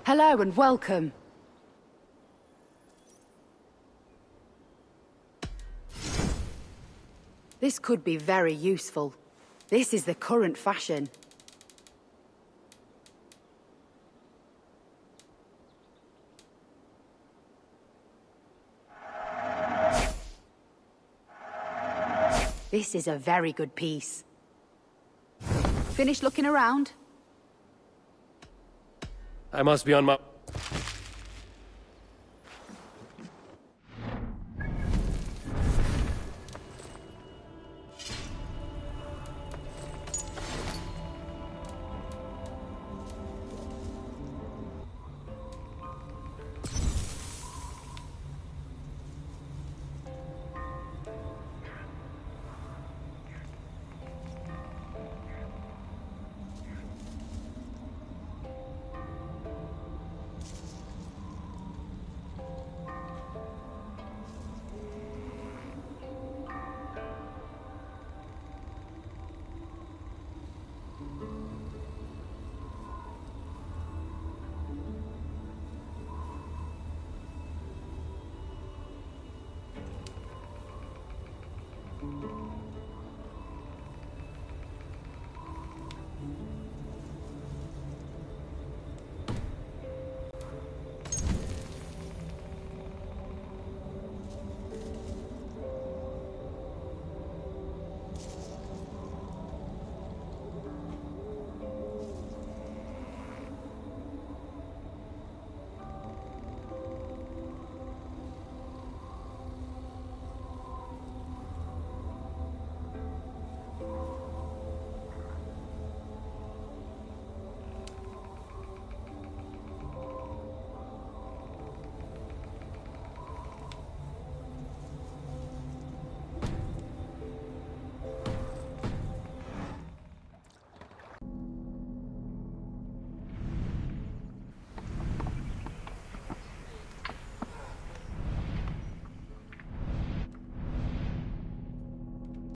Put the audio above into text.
Hello and welcome. This could be very useful. This is the current fashion. This is a very good piece. Finished looking around? I must be on my...